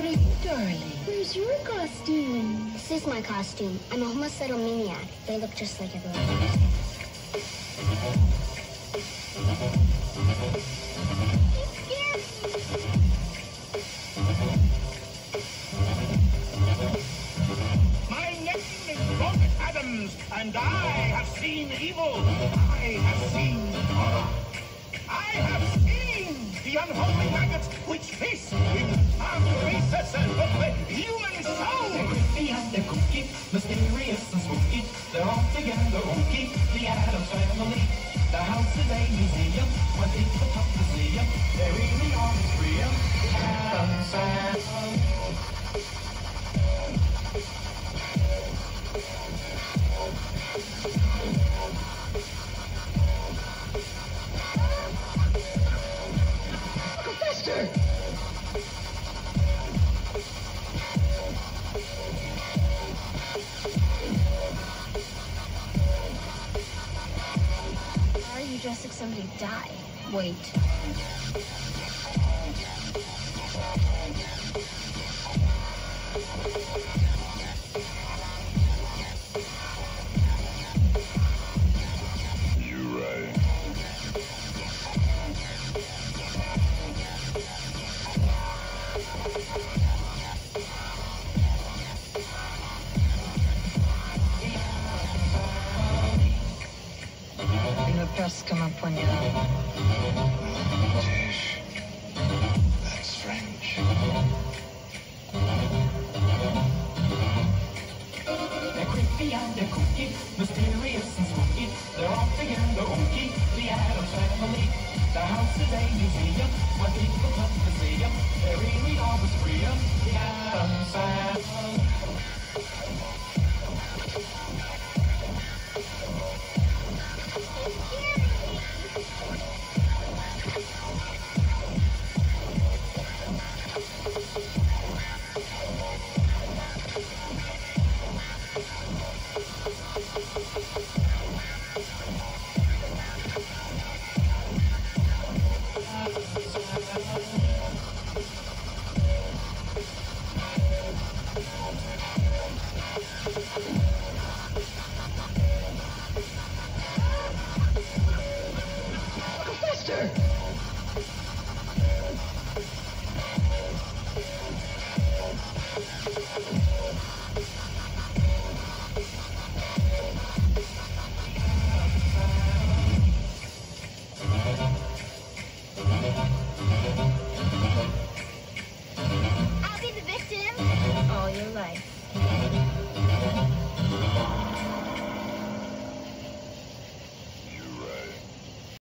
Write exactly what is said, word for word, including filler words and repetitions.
Hey, darling, where's your costume? This is my costume. I'm a homicidal maniac. They look just like everyone else. My name is Robert Addams, and I have seen evil. I have seen horror. I have seen the unholy maggots which feast in the recesses of the human soul. They're crispy and they're cookie, mysterious and spooky. They're all together wonky, the Addams Family. The house is a museum, when people come to see them, they really are free. Addams Family. Faster! Are you dressed like somebody died? Wait. You're right. Une perce comme un poignard. Tish, that's French. They're crispy and they're cookie, mysterious and spooky. They're all together wonky, the Addams Family. The house is a museum, when people come to see them, they really always free them. The Addams Family.